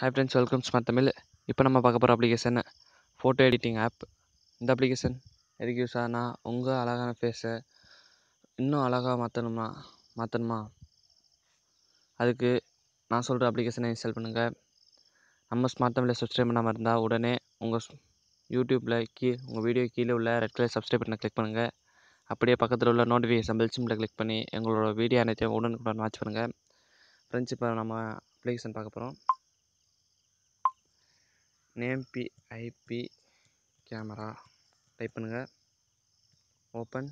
Hi friends, welcome smart Tamil. இப்போ நம்ம பார்க்க போகிற அப்ளிகேஷன் ஃபோட்டோ எடிட்டிங் ஆப். இந்த அப்ளிகேஷன் எதுக்கு யூஸ் ஆகுனா, உங்கள் அழகான ஃபேஸை இன்னும் அழகாக மாற்றணுமா அதுக்கு நான் சொல்கிற அப்ளிகேஷனை இன்ஸ்டால் பண்ணுங்கள். நம்ம ஸ்மார்ட் தமிழில் சப்ஸ்கிரைப் பண்ணாமல் இருந்தால் உடனே உங்கள் யூடியூப்பில் உங்கள் வீடியோ கீழே உள்ள ரெட் கலர் சப்ஸ்கிரைப் பண்ண கிளிக் பண்ணுங்கள். அப்படியே பக்கத்தில் உள்ள நோட்டிஃபிகேஷன் பெல் சிம்பிளை கிளிக் பண்ணி எங்களோட வீடியோ அனைத்தையும் உடனுக்குடன் வாட்ச் பண்ணுங்கள். ஃப்ரெண்ட்ஸ், இப்போ நம்ம அப்ளிகேஷன் பார்க்க போகிறோம். நேம் பிஐபி கேமரா டைப் பண்ணுங்கள். ஓப்பன்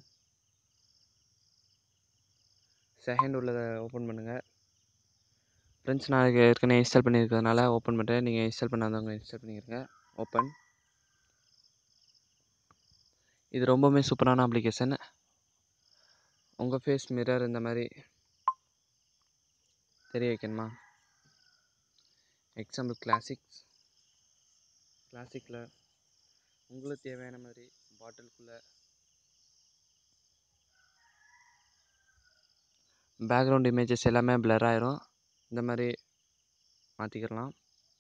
செகண்ட் உள்ளதை ஓப்பன் பண்ணுங்கள். ஃப்ரெண்ட்ஸ், நான் ஏற்கனவே இன்ஸ்டால் பண்ணியிருக்கிறதுனால ஓப்பன் பண்ணுறேன். நீங்கள் இன்ஸ்டால் பண்ணாதவங்க இன்ஸ்டால் பண்ணிக்கிறங்க. ஓப்பன். இது ரொம்பவுமே சூப்பரான அப்ளிகேஷன். உங்கள் ஃபேஸ் மிரர் இந்த மாதிரி தெரிய வைக்கணுமா? எக்ஸாம்பிள் கிளாசிக்கில் உங்களுக்கு தேவையான மாதிரி பாட்டிலுக்குள்ளே பேக்ரவுண்ட் இமேஜஸ் எல்லாமே பிளர் ஆயிரும். இந்த மாதிரி மாற்றிக்கிடலாம்.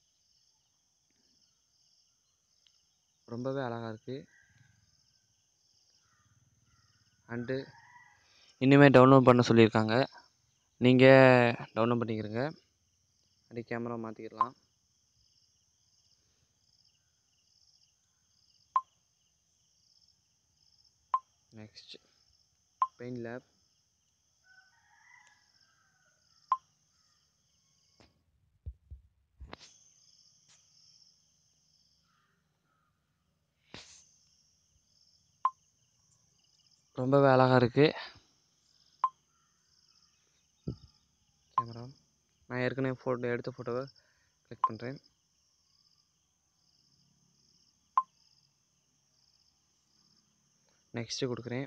ரொம்பவே அழகாக இருக்குது. அண்டு இனிமேல் டவுன்லோட் பண்ண சொல்லியிருக்காங்க. நீங்கள் டவுன்லோட் பண்ணிக்கிறங்க. அப்படி கேமரா மாற்றிக்கிடலாம். Next paint lab. ரொம்பவே அழகாக இருக்குது கேமரா. நான் ஏற்கனவே எடுத்த ஃபோட்டோவை கிளிக் பண்ணுறேன். நெக்ஸ்ட்டு கொடுக்குறேன்.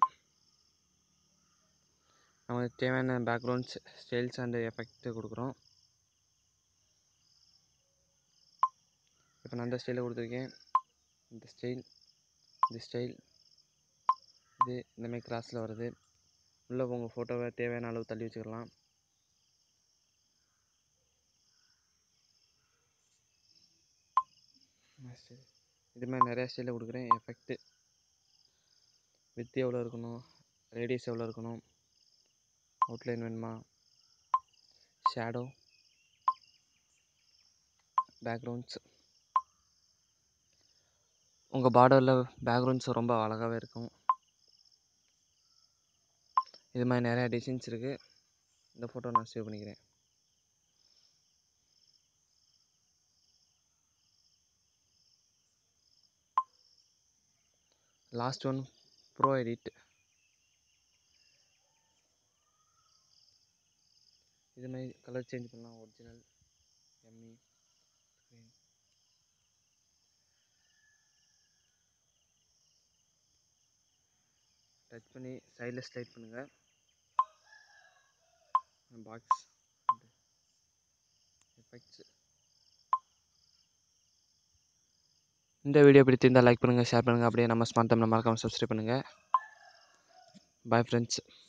நமக்கு தேவையான பேக்ரவுண்ட்ஸ், ஸ்டைல்ஸ் அண்டு எஃபெக்ட்டு கொடுக்குறோம். இப்போ நான் அந்த ஸ்டைலை கொடுத்துருக்கேன். இந்த ஸ்டைல் இது இந்தமாதிரி கிராஸில் வருது. உள்ளே உங்கள் ஃபோட்டோவை தேவையான அளவு தள்ளி வச்சுக்கலாம். இது மாதிரி நிறையா ஸ்டைலில் கொடுக்குறேன். எஃபெக்ட்டு வித் எவ்வளோ இருக்கணும், ரேடியஸ் எவ்வளோ இருக்கணும், அவுட்லைன் வேணுமா, ஷேடோ, பேக்ரவுண்ட்ஸ். உங்கள் பார்டரில் பேக்ரவுண்ட்ஸ் ரொம்ப அழகாகவே இருக்கும். இது மாதிரி நிறையா டிசைன்ஸ் இருக்குது. இந்த ஃபோட்டோ நான் சேவ் பண்ணிக்கிறேன். Last one pro edit. இது மாதிரி கலர் சேஞ்ச் பண்ணலாம். Original, ME, screen. டச் பண்ணி சைடில் ஸ்லைட் பண்ணுங்கள். Box effects. இந்த வீடியோ பிடித்திருந்தால் லைக் பண்ணுங்கள், ஷேர் பண்ணுங்கள். அப்படியே நம்ம ஸ்மார்ட் தமிழை மறக்காமல் சப்ஸ்கிரைப் பண்ணுங்கள். Bye friends.